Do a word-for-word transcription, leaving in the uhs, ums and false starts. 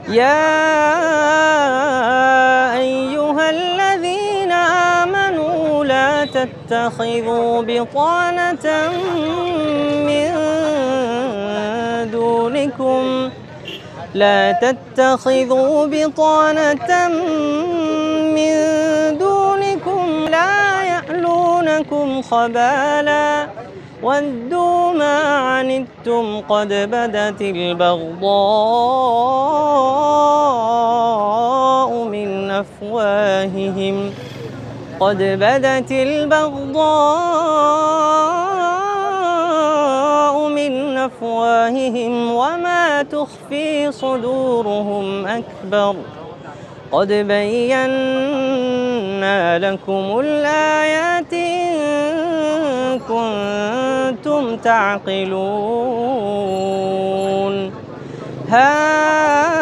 يا أيها الذين آمنوا لا تتخذوا بطانة من دونكم لا تتخذوا بطانة من دونكم لا يألونكم خبالا ودوا ما عنتم قد بدت البغضاء من أفواههم قد بدت البغضاء من أفواههم وما تخفي صدورهم أكبر قد بينا لكم الآيات إن كنتم تعقلون. ها